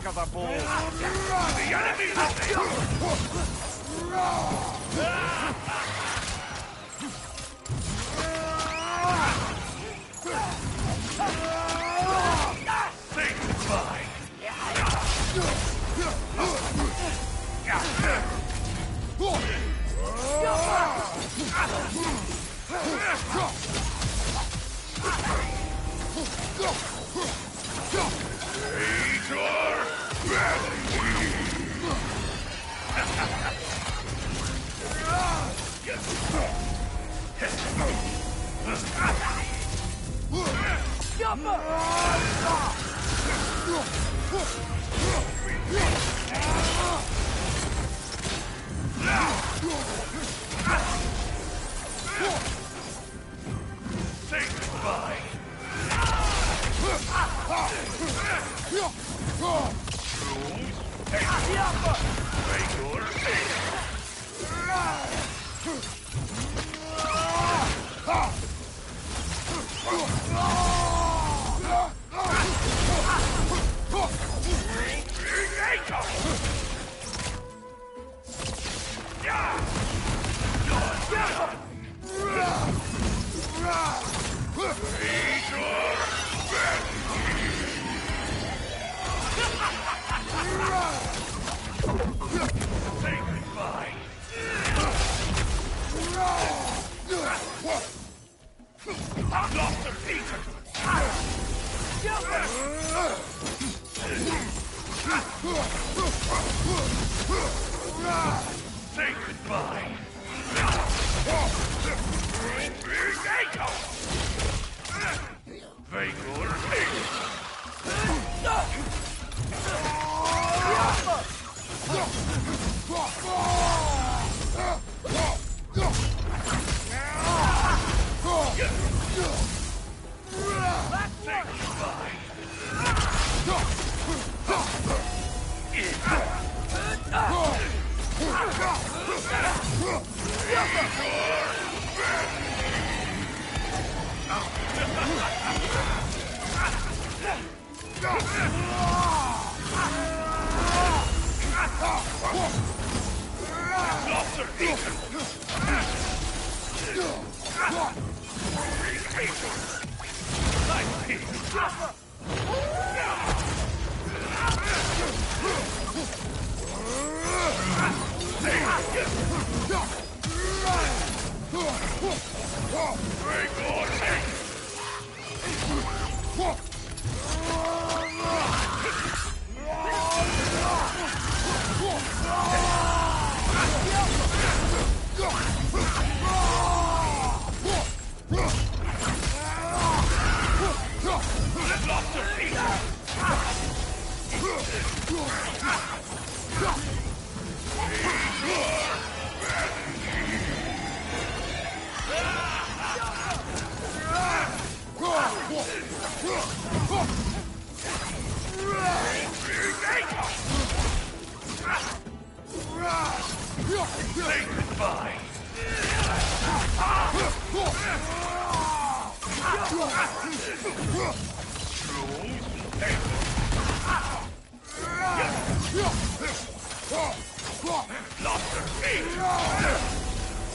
of the bow. The enemy say goodbye. Say goodbye. Say goodbye. Say goodbye. Lost her feet.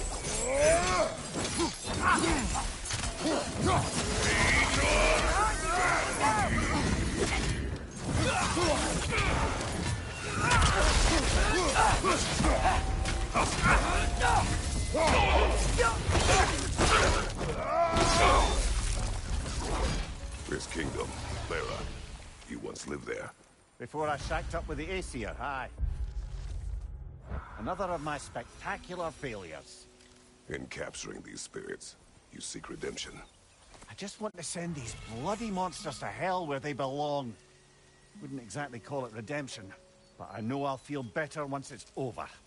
This kingdom, Lara. You once lived there. Before I shacked up with the Aesir, aye. Another of my spectacular failures. In capturing these spirits, you seek redemption. I just want to send these bloody monsters to hell where they belong. Wouldn't exactly call it redemption, but I know I'll feel better once it's over.